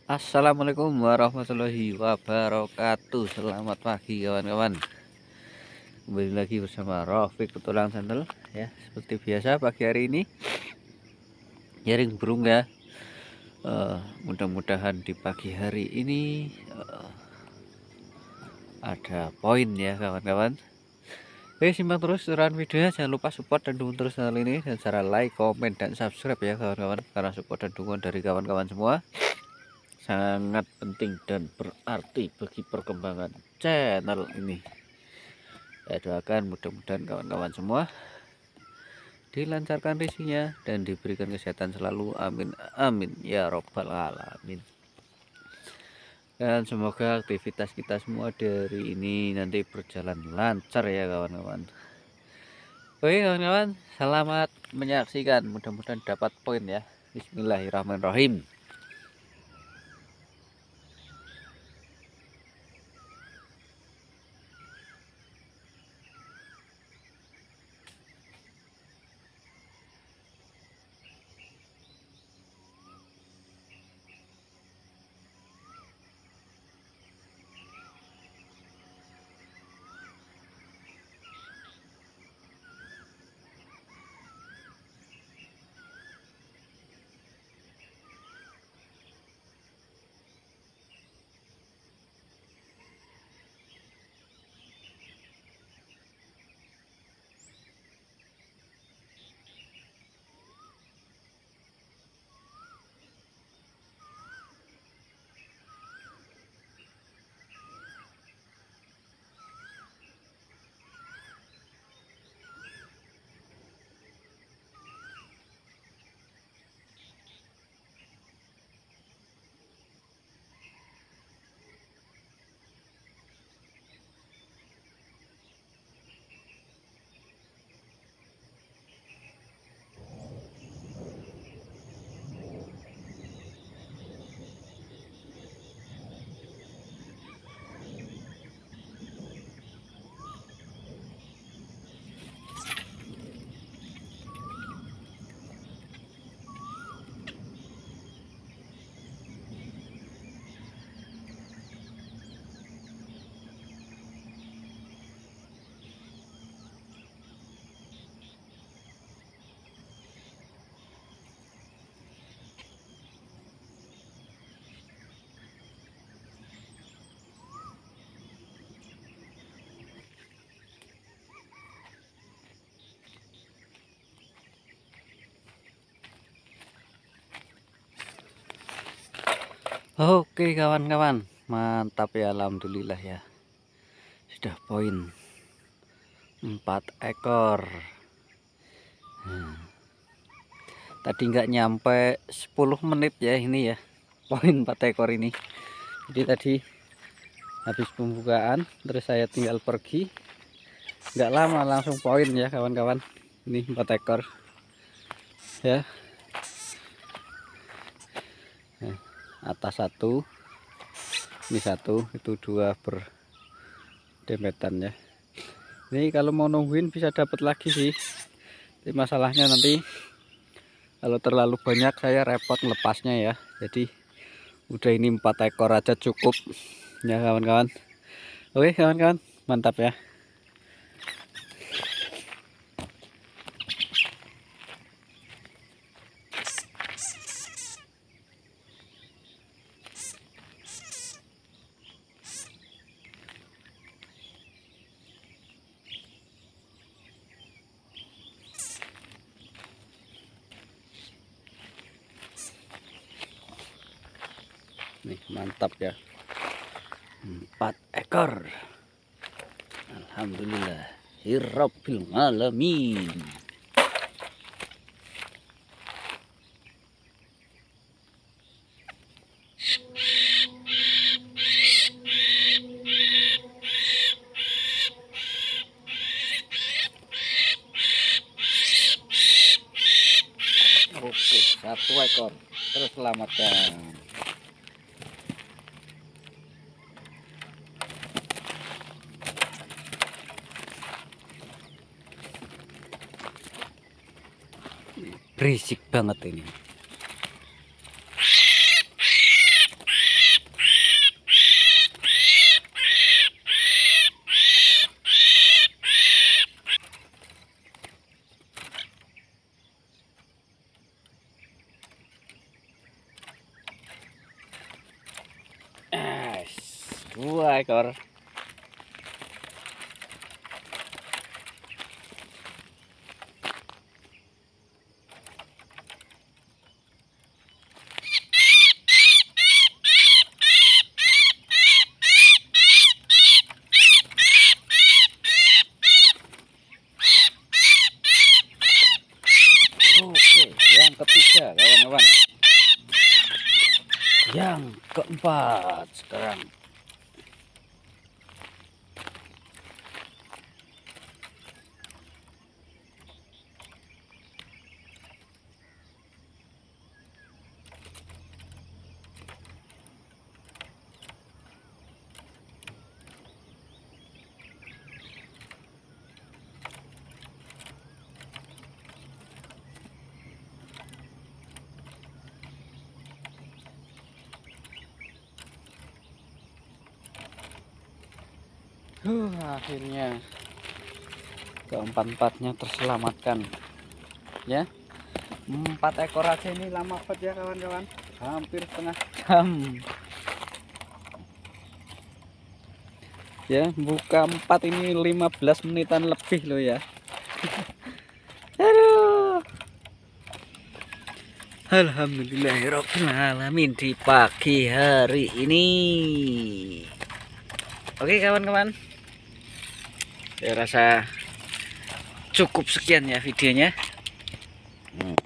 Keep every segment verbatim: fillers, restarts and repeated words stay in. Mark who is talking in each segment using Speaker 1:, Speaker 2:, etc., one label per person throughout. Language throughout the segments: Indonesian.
Speaker 1: Assalamualaikum warahmatullahi wabarakatuh. Selamat pagi kawan-kawan. Kembali lagi bersama Rafiq Petualang Channel ya. Seperti biasa pagi hari ini nyaring burung ya. Uh, mudah-mudahan di pagi hari ini uh, ada poin ya kawan-kawan. Oke, simak terus saran videonya, jangan lupa support dan dukung terus channel ini dan cara like, komen, dan subscribe ya kawan-kawan, karena support dan dukungan dari kawan-kawan semua sangat penting dan berarti bagi perkembangan channel ini. Saya doakan mudah-mudahan kawan-kawan semua dilancarkan rezekinya dan diberikan kesehatan selalu, amin amin ya robbal alamin. Dan semoga aktivitas kita semua dari ini nanti berjalan lancar ya kawan-kawan. Oke kawan-kawan, selamat menyaksikan, mudah-mudahan dapat poin ya. Bismillahirrahmanirrahim. Oke kawan-kawan, mantap ya, alhamdulillah ya, sudah poin empat ekor. Nah, tadi nggak nyampe sepuluh menit ya ini ya, poin empat ekor ini. Jadi tadi habis pembukaan terus saya tinggal pergi, nggak lama langsung poin ya kawan-kawan. Ini empat ekor ya. Nah, atas satu, ini satu, itu dua berdempetan ya. Ini kalau mau nungguin bisa dapat lagi sih. Tapi masalahnya nanti kalau terlalu banyak saya repot melepasnya ya. Jadi udah ini empat ekor aja cukup ya kawan-kawan. Oke kawan-kawan, mantap ya. Nih mantap ya, empat ekor, alhamdulillah hirabbil alamin. Oke, satu ekor terus selamatkan. Berisik banget ini. Dua ekor. Oke, yang ketiga kawan-kawan. Yang keempat sekarang. Huh, akhirnya keempat-empatnya terselamatkan ya. Empat ekor aja ini lama banget ya kawan-kawan, hampir setengah jam ya. Buka empat ini lima belas menitan lebih loh ya. Aduh, alhamdulillahirobbilalamin di pagi hari ini. Oke kawan-kawan, saya rasa cukup sekian ya videonya. Hmm.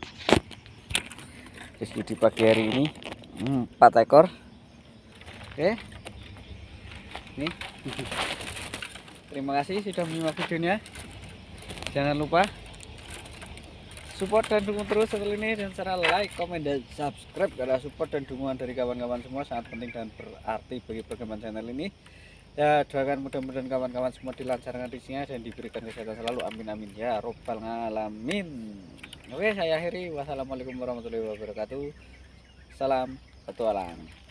Speaker 1: Di pagi hari ini empat ekor. Oke, nih. Terima kasih sudah menyimak videonya. Jangan lupa support dan dukung terus channel ini dan cara like, komen, dan subscribe, karena support dan dukungan dari kawan-kawan semua sangat penting dan berarti bagi perkembangan channel ini. Ya, doakan mudah-mudahan kawan-kawan semua dilancarkan rezekinya dan diberikan kesehatan selalu, amin amin ya robbal alamin. Oke, saya akhiri. Wassalamualaikum warahmatullahi wabarakatuh. Salam petualang.